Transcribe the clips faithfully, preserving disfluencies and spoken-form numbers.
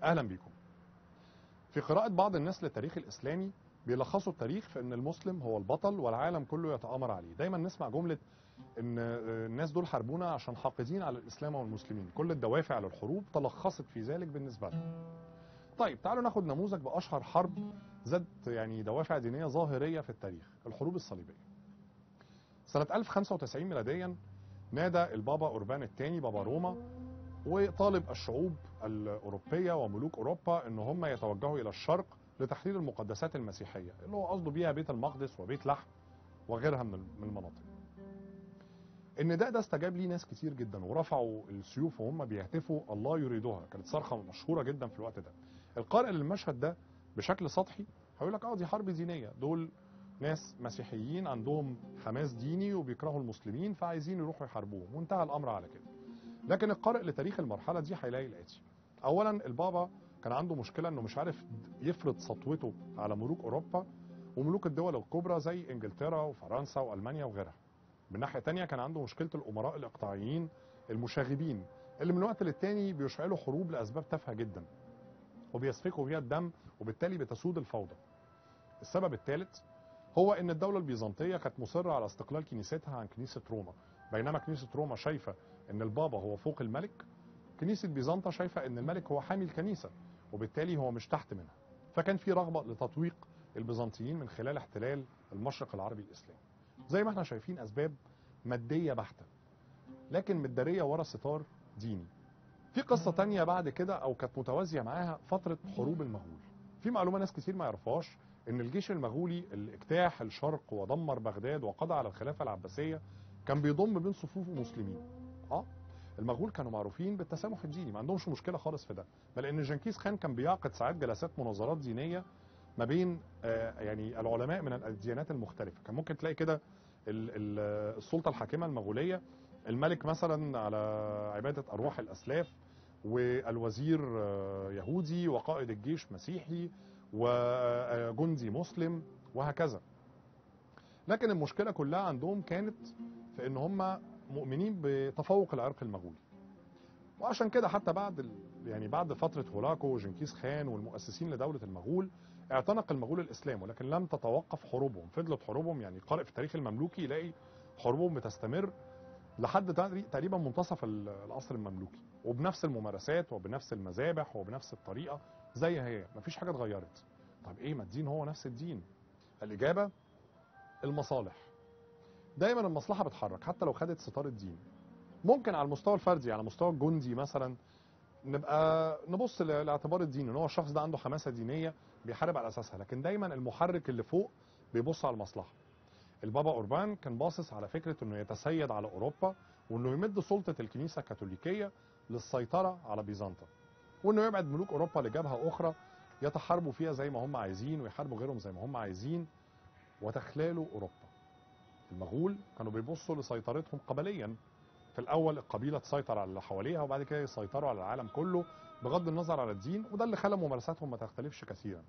اهلا بيكم. في قراءة بعض الناس للتاريخ الاسلامي بيلخصوا التاريخ في ان المسلم هو البطل والعالم كله يتآمر عليه. دايما نسمع جملة ان الناس دول حاربونا عشان حاقدين على الاسلام والمسلمين، كل الدوافع للحروب تلخصت في ذلك بالنسبة لهم. طيب تعالوا ناخد نموذج باشهر حرب ذات يعني دوافع دينية ظاهرية في التاريخ، الحروب الصليبية. سنة ألف وخمسة وتسعين ميلاديا نادى البابا أوربان الثاني بابا روما وطالب الشعوب الأوروبية وملوك أوروبا ان هم يتوجهوا الى الشرق لتحرير المقدسات المسيحية، اللي هو قصده بيها بيت المقدس وبيت لحم وغيرها من المناطق. النداء ده استجاب ليه ناس كتير جدا ورفعوا السيوف وهم بيهتفوا الله يريدها، كانت صرخة مشهورة جدا في الوقت ده. القارئ للمشهد ده بشكل سطحي هيقول لك اه دي حرب دينية، دول ناس مسيحيين عندهم حماس ديني وبيكرهوا المسلمين فعايزين يروحوا يحاربوهم، وانتهى الامر على كده. لكن القارئ لتاريخ المرحلة دي هيلاقي الاتي: اولا البابا كان عنده مشكلة انه مش عارف يفرض سطوته على ملوك اوروبا وملوك الدول الكبرى زي انجلترا وفرنسا والمانيا وغيرها. من ناحية تانية كان عنده مشكلة الامراء الاقطاعيين المشاغبين اللي من وقت للتاني بيشعلوا حروب لاسباب تافهة جدا وبيسفكوا بيها الدم وبالتالي بتسود الفوضى. السبب الثالث هو ان الدولة البيزنطية كانت مصرة على استقلال كنيستها عن كنيسة روما، بينما كنيسة روما شايفة ان البابا هو فوق الملك، كنيسة بيزنطة شايفة ان الملك هو حامي الكنيسة وبالتالي هو مش تحت منها. فكان في رغبة لتطويق البيزنطيين من خلال احتلال المشرق العربي الاسلامي. زي ما احنا شايفين اسباب مادية بحتة لكن متدارية ورا ستار ديني. في قصة تانية بعد كده او كانت متوازية معاها فترة حروب المغول. في معلومة ناس كتير ما يعرفهاش ان الجيش المغولي اللي اجتاح الشرق ودمر بغداد وقضى على الخلافة العباسية كان بيضم بين صفوفه مسلمين. اه المغول كانوا معروفين بالتسامح الديني، ما عندهمش مشكلة خالص في ده، بل ان جنكيز خان كان بيعقد ساعات جلسات مناظرات دينية ما بين آه يعني العلماء من الديانات المختلفة. كان ممكن تلاقي كده السلطة الحاكمة المغولية الملك مثلا على عبادة أرواح الأسلاف، والوزير يهودي، وقائد الجيش مسيحي، وجندي مسلم، وهكذا. لكن المشكلة كلها عندهم كانت في ان هم مؤمنين بتفوق العرق المغولي، وعشان كده حتى بعد يعني بعد فترة هولاكو وجنكيز خان والمؤسسين لدولة المغول اعتنق المغول الاسلام، ولكن لم تتوقف حروبهم، فضلت حروبهم يعني قارئ في التاريخ المملوكي يلاقي حروبهم بتستمر لحد تقريبا منتصف العصر المملوكي، وبنفس الممارسات وبنفس المذابح وبنفس الطريقة زي هي، مفيش حاجة اتغيرت. طب ايه، ما الدين هو نفس الدين. الإجابة المصالح. دايما المصلحة بتحرك حتى لو خدت ستار الدين. ممكن على المستوى الفردي، على مستوى الجندي مثلا، نبقى نبص لاعتبار الدين ان هو الشخص ده عنده حماسة دينية بيحارب على اساسها، لكن دايما المحرك اللي فوق بيبص على المصلحة. البابا أوربان كان باصص على فكرة انه يتسيد على اوروبا وانه يمد سلطة الكنيسة الكاثوليكية للسيطرة على بيزنطة، وانه يبعد ملوك اوروبا لجبهة اخرى يتحاربوا فيها زي ما هم عايزين ويحاربوا غيرهم زي ما هم عايزين وتخلالوا اوروبا. المغول كانوا بيبصوا لسيطرتهم قبليا، في الاول القبيلة تسيطر على اللي حواليها وبعد كده يسيطروا على العالم كله بغض النظر على الدين، وده اللي خلى ممارساتهم ما تختلفش كثيرا.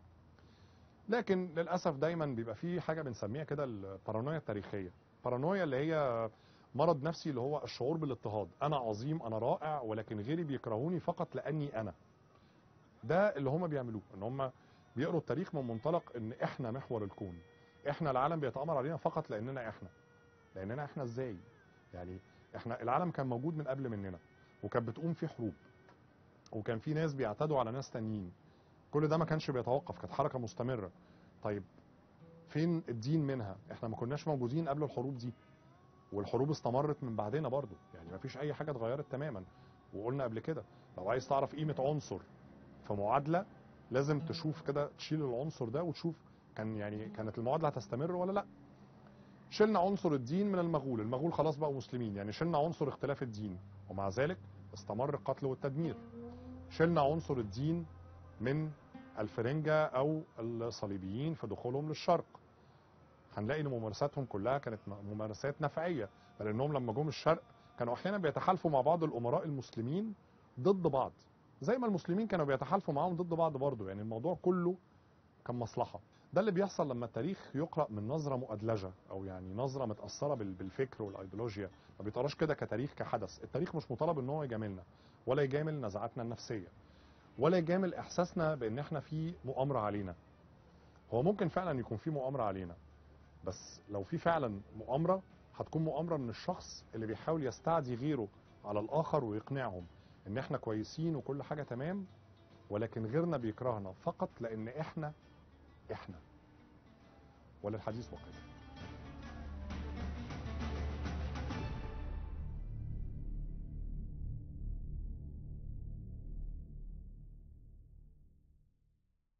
لكن للأسف دايما بيبقى فيه حاجة بنسميها كده البارانويا التاريخية. البارانويا اللي هي مرض نفسي اللي هو الشعور بالاضطهاد، أنا عظيم أنا رائع ولكن غيري بيكرهوني فقط لأني أنا. ده اللي هم بيعملوه، ان هم بيقروا التاريخ من منطلق ان احنا محور الكون، احنا العالم بيتآمر علينا فقط لأننا احنا. لأننا احنا ازاي؟ يعني احنا العالم كان موجود من قبل مننا وكانت بتقوم فيه حروب وكان في ناس بيعتدوا على ناس تانيين، كل ده ما كانش بيتوقف، كانت حركة مستمرة. طيب فين الدين منها؟ احنا ما كناش موجودين قبل الحروب دي والحروب استمرت من بعدنا برضو، يعني ما فيش اي حاجة اتغيرت تماما. وقلنا قبل كده لو عايز تعرف قيمة عنصر في معادلة لازم تشوف كده، تشيل العنصر ده وتشوف كان يعني كانت المعادلة هتستمر ولا لا. شلنا عنصر الدين من المغول، المغول خلاص بقوا مسلمين، يعني شلنا عنصر اختلاف الدين ومع ذلك استمر القتل والتدمير. شلنا عنصر الدين من الفرنجة او الصليبيين في دخولهم للشرق، هنلاقي ان ممارساتهم كلها كانت ممارسات نفعية، بل انهم لما جم الشرق كانوا احيانا بيتحالفوا مع بعض الامراء المسلمين ضد بعض زي ما المسلمين كانوا بيتحالفوا معاهم ضد بعض برضه، يعني الموضوع كله كان مصلحة. ده اللي بيحصل لما التاريخ يقرأ من نظرة مؤدلجة او يعني نظرة متأثرة بالفكر والايديولوجيا، ما بيتقراش كده كتاريخ كحدث. التاريخ مش مطالب ان هو يجاملنا ولا يجامل نزعاتنا النفسية، ولا يجامل احساسنا بان احنا في مؤامره علينا. هو ممكن فعلا يكون في مؤامره علينا، بس لو في فعلا مؤامره هتكون مؤامره من الشخص اللي بيحاول يستعدي غيره على الاخر ويقنعهم ان احنا كويسين وكل حاجه تمام، ولكن غيرنا بيكرهنا فقط لان احنا احنا. وللحديث وقت.